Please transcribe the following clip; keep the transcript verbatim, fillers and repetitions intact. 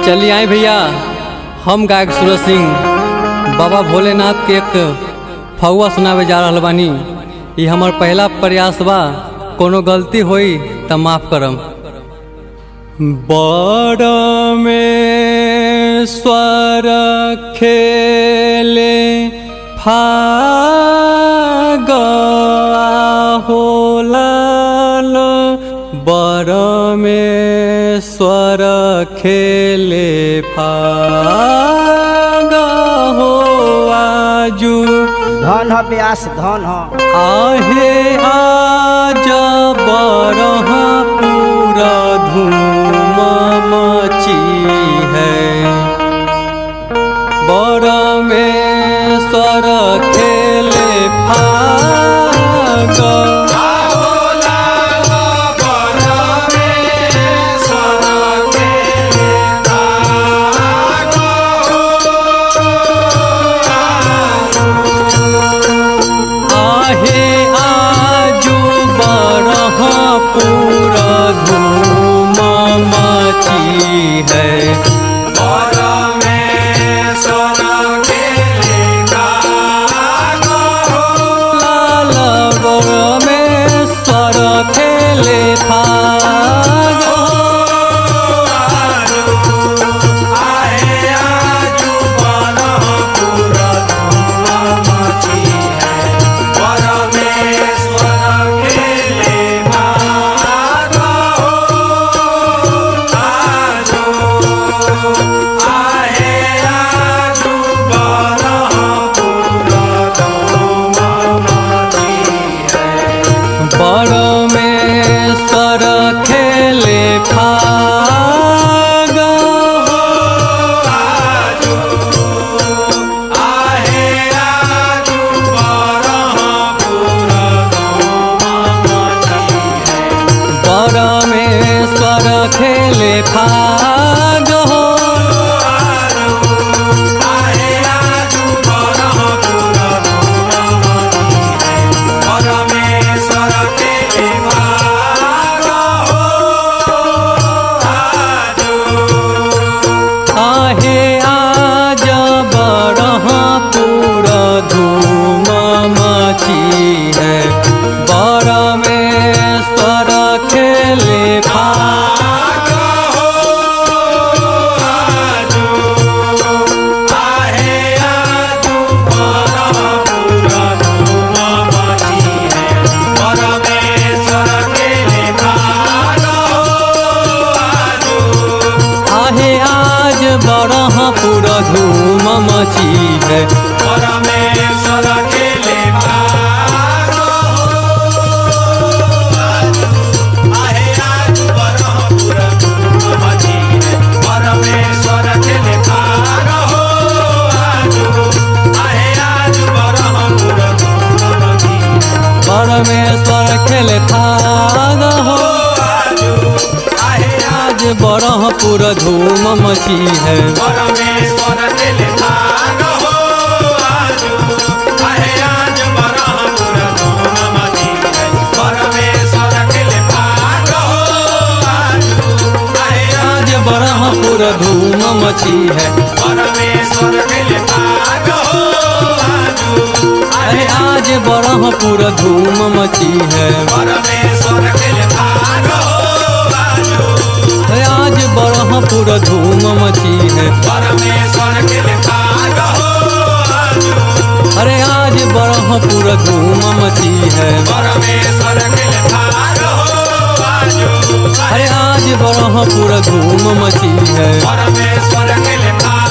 चलिए आए भैया, हम गायक सूरज सिंह बाबा भोलेनाथ के एक फगुआ सुनावे जा रहा बानी। ये हमार पहला प्रयास बा, कोनो गलती होई तो माफ करम। बड़ में स्वर खेले फागा होला, बड़ में स्वर खेले फागा हो आजू धन हो व्यास धन हो आहे आजा बरह पूरा धूम मची है। बड़ में स्वर खेले फागा पूरा धूम मची है। बड़ में स्वर खेले फागा हो, लाल बड़ में स्वर खेले फागा आहे आजू बरह पूरा धूम मची है। बड़ में स्वर खेले फागा हो, आजू आहे आजू बरह पूरा धूम मची है। बड़ में स्वर खेले फागा आजू आहे आजू बरह पूरा धूम मची है। बड़ में स्वर खेले फागा आहे आजू बरह पूरा धूम मची है। बड़ में स्वर खेले फागा हो, आजू आहे आज बरह पूरा धूम मची है। बड़ में स्वर खेले फागा हो, आजू आहे आजू बरह पूरा धूम मची है। बड़ में स्वर खेले फागा हो, आजू आहे आज बरह पूरा धूम मची है। बड़ में स्वर खेले फागा हो, आजू आहे आजू बरह पूरा धूम मची है। बड़ में स्वर खेले फागा हो, आजू आहे आजू बरह पूरा धूम मची है। बड़ में स्वर खेले फागा हो, आजू आहे आज बरह पूरा धूम मची है। बड़ में स्वर खेले फागा हो, आजू आहे आज बरह पूरा धूम मची है। बड़ में स्वर खेले फागा हो, आजू आहे आज बरह पूरा धूम मची है। बड़ में स्वर खेले फागा हो, आजू आहे आज बरह पूरा धूम मची है। बड़ में स्वर खेले फागा हो, आजू आहे आज बरह पूरा धूम मची है। बड़ में स्वर खेले फागा हो, आजू अरे आज बरह पूरा धूम मची है। बड़ में स्वर खेले फागा हो, आजू अरे आज बरह पूरा धूम मची है। बड़ में स्वर खेले फागा